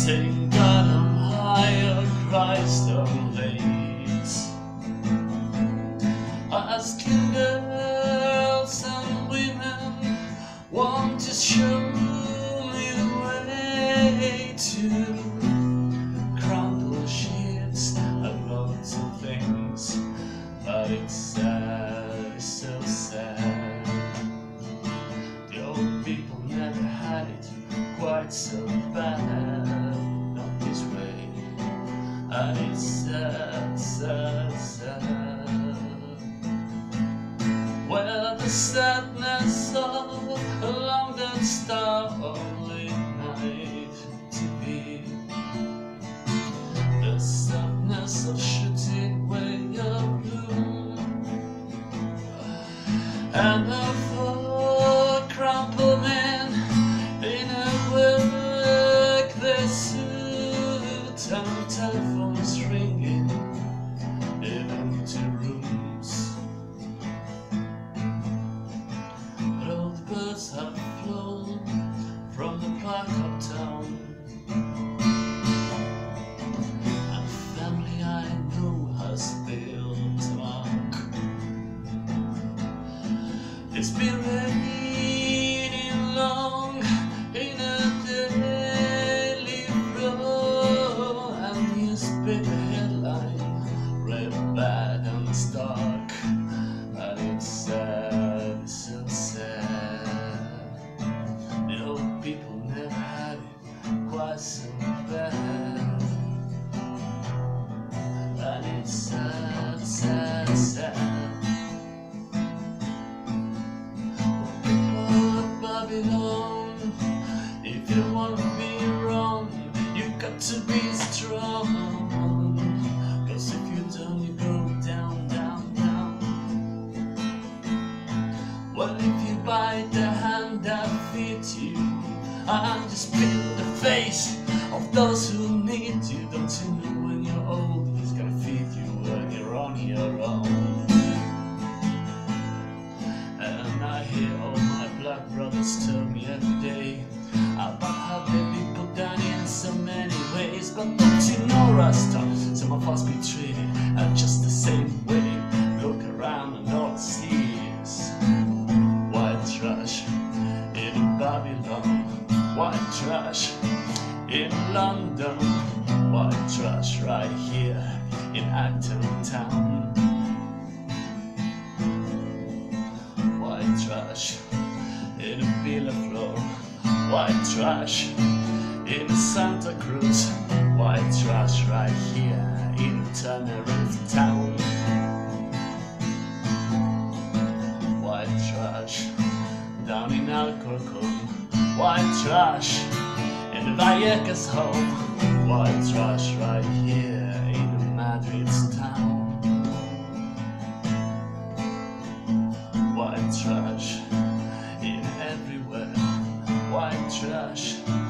Sing God on higher, Christ on late, asking girls and women, won't you show me the way to crumple sheets and lots of things, but it's sad, it's so sad. The old people never had it quite so bad, not this way, and it's sad, sad, sad. Well, the sadness of a long dead star only night to be, the sadness of shooting way of blue, and the four crumpled men in a work they suit, and telephones ringing in empty rooms. But all the birds have flown from the park uptown, and family I know has built a mark. It's been raining long in a daily flow, and newspaper headline read bad and stark, and it's sad, it's so sad. The old people never had it quite so bad, and it's sad, sad, sad. People of Babylon, if you want to be wrong, you got to be strong, 'cause if you don't, you go down, down, down. Well, if you bite the hand that feeds you, and just spit the face of those who need you, don't you know when you're old who's gonna feed you when you're on your own? And I hear all my black brothers tell me every day about how they've been put down in so many ways. But don't you know, Rasta, some of us be treated just the same way. Look around and all I see is white trash in Babylon, white trash in London, white trash right here in Acton town, white trash in Vilaflor, white trash in Santa Cruz, white trash right here in Teneriffe town, white trash down in Alcorcon, white trash in the Vallecas home, white trash right here in Madrid's town, white trash in everywhere, white trash